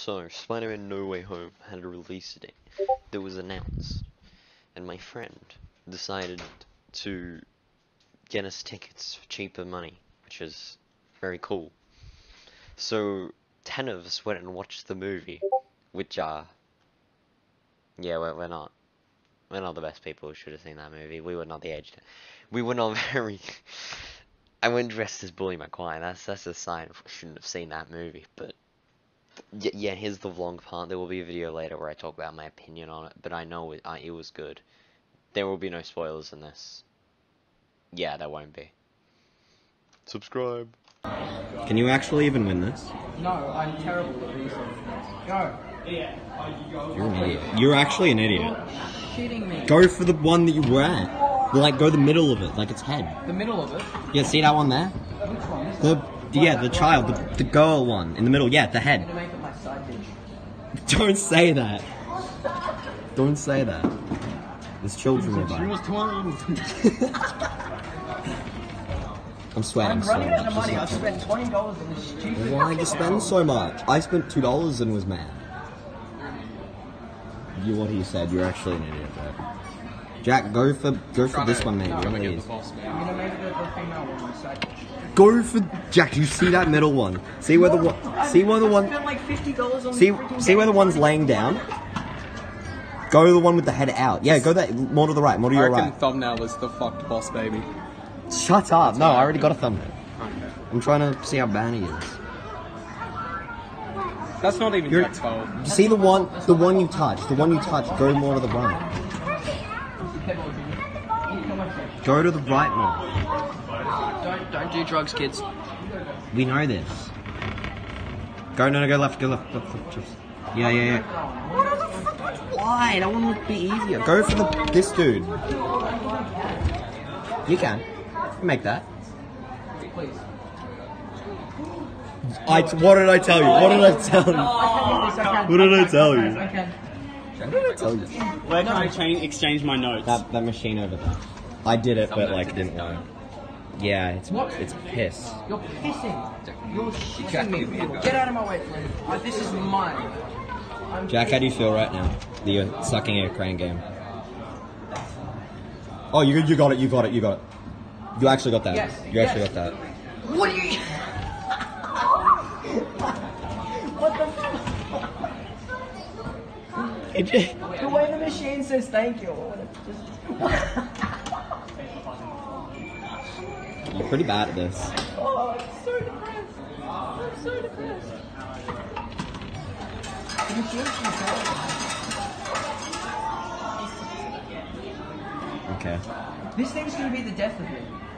So, Spider-Man No Way Home had a release date that was announced, and my friend decided to get us tickets for cheaper money, which is very cool. So, 10 of us went and watched the movie, which yeah, we're not the best people who should have seen that movie. We were not the age. We were not very. I went dressed as Bully McGuire. That's a sign of we shouldn't have seen that movie. But yeah, here's the vlog part. There will be a video later where I talk about my opinion on it. But I know it was good. There will be no spoilers in this. Yeah, there won't be. Subscribe. Can you actually even win this? No, I'm terrible at research. Go. You're an idiot. You're actually an idiot. Shitting me. Go for the one that you were at. Like, go the middle of it, like its head. The middle of it? Yeah, see that one there? Which one? The child, the girl one, in the middle, yeah, the I'm head. gonna make it my side dish. Don't say that. Don't say that. There's children nearby. I'm sweating I'm so running out of much. money. I've spent $20 on this stupid. Why'd you spend so much? I spent $2 and was mad. What he said, you're actually an idiot, Jack. Jack, go for this one, maybe. One of these. I'm gonna make the female one my side dish. Go for Jack. You see that middle one? See where the one? See where the one? I spent like $50 on See where the one's laying down? Go to the one with the head out. Yeah, go that more to the right. More to your I reckon right. thumbnail was the fucked boss baby. Shut up. No, I already got a thumbnail. I'm trying to see how bad he is. That's not even Jack's fault. See the one you touched. The one you touched. Go more to the right. Go to the right more. Don't do drugs, kids. We know this. Go go left. Just. Yeah. Why? That one would be easier. Go for this dude. You can. Make that. Please. What did I tell you? What did I tell you? What did I tell you? I can. What did I tell you? Where can I exchange my notes? That machine over there. I did it, but like it didn't work. Yeah, it's piss. You're pissing. You're shitting me. Get out of my way, please. This is mine. Jack, how do you feel right now? That you're sucking at a crane game. Oh, you got it. You actually got that. Yes, You actually got that. What are you? What the fuck? The way the machine says thank you. You're pretty bad at this. Oh, I'm so depressed. I'm so depressed. The machine's Okay. This thing's gonna be the death of me.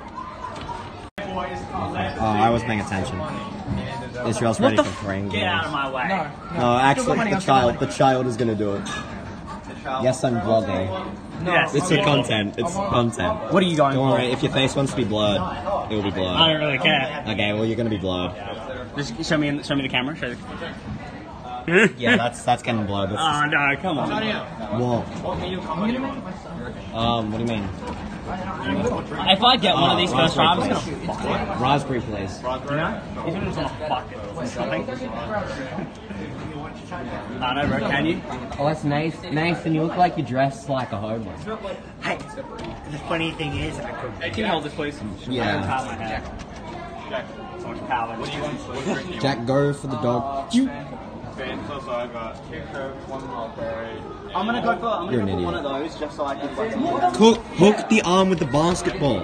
Oh, I wasn't paying attention. Israel's ready for crane Get out of my way. No. No, actually, money, the I'll spend child money. is gonna do it. Yes, I'm vlogging. Yes. It's a content. It's content. What are you going Don't for? worry, if your face wants to be blurred, it will be I blurred. don't really care. Okay, well you're gonna be blurred. Just show me the camera. Show Yeah, that's getting blurred. That's Oh no, come on. What? What do you mean? If I get one of these first try, I'm just gonna fuck it. Raspberry, please. He's gonna just wanna fuck it. Something. I don't know, bro, can you? Oh, that's nice. Nice, and you look like you're dressed like a homeless. Hey, the funny thing is, I could. Can you hold this, please? Yeah. Power my hair. So much power. What do you want? Jack, go for the dog. I'm gonna go for You're an idiot. one of those just so I can fuck Hook the arm with the basketball.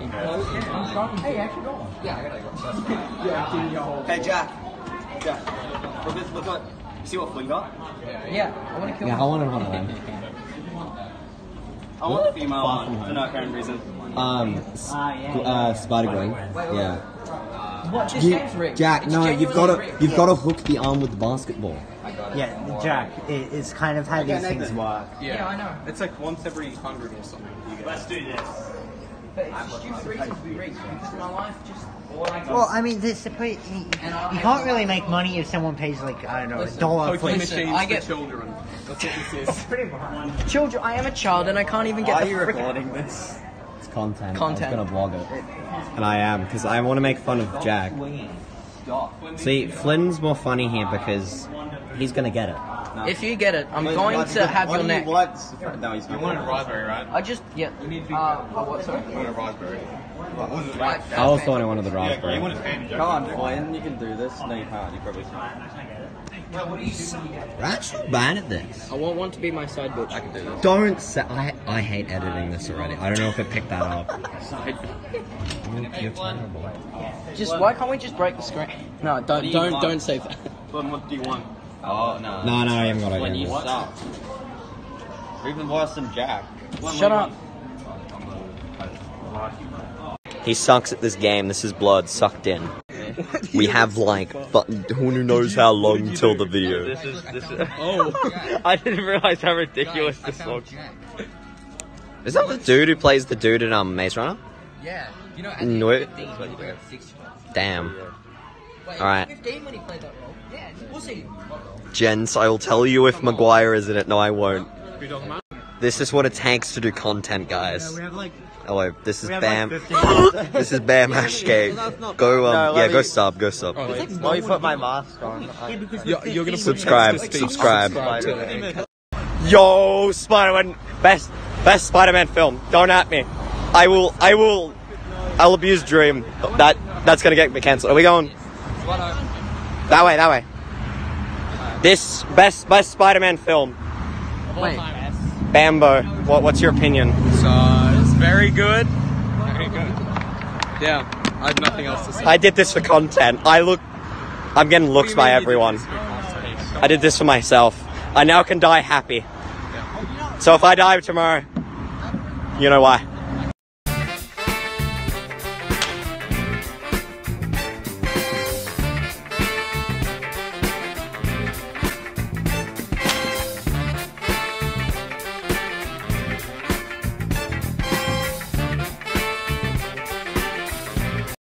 Hey, Jack. Look at. See what Flynn got? Yeah, I want to kill Yeah, I wanted one of them. I want the female one for no apparent reason. Spider-Gwen. Yeah. What? This game's rigged. Jack, It's no, genuinely rigged. you've got to hook the arm with the basketball. Yeah, Jack, it's kind of how these things work. Yeah, I know. It's like once every 100 or something. Let's do this. But it's a stupid reason to be rigged because my life just. Well, I mean, you can't really make money if someone pays like, I don't know, $1 for Poking it. machines I for get- children. That's what this is. Pretty much. Children, I am a child and I can't even get the frickin' this? It's content. Content. I was gonna vlog it, and I am because I want to make fun of Jack. See, Flynn's more funny here because he's gonna get it. If you get it, I'm going to have your neck. You wanted a raspberry, right? I just, yeah. What, sorry? You wanted a raspberry. I was the one who wanted the raspberry. Come on, Flynn, you can do this. No, you can't. You probably can't. We're actually bad at this. I want one to be my side bitch. I can do this. Don't say. I hate editing this already. I don't know if it picked that up. You're terrible. Just, why can't we just break the screen? No, don't save that. Flynn, what do you want? Oh, no. No, I haven't got it Flynn, yet. you suck. Or even worse than Jack. Shut up. He sucks at this game. This is blood sucked in. We have like, but who knows how long till the video. This is. Oh, I didn't realize how ridiculous this looks. Is that the dude who plays the dude in Maze Runner? Yeah. You know, No. Damn. Alright. 15 when he played that role. Yeah, we'll see. Gents, I will tell you if Maguire is in it. No, I won't. This is what it takes to do content, guys. Hello, this is Bam. This is Bam Ashgate. Go, go sub. Why you put my mask on? You're gonna Subscribe. Yo, Spider-Man, best Spider-Man film. Don't at me. I'll abuse Dream. That's gonna get me cancelled. Are we going? That way. This best Spider-Man film. Wait. Bambo, what's your opinion? So, it's very good. Very good. Yeah, I have nothing else to say. I did this for content. I'm getting looks by everyone. I did this for myself. I now can die happy. So if I die tomorrow, you know why.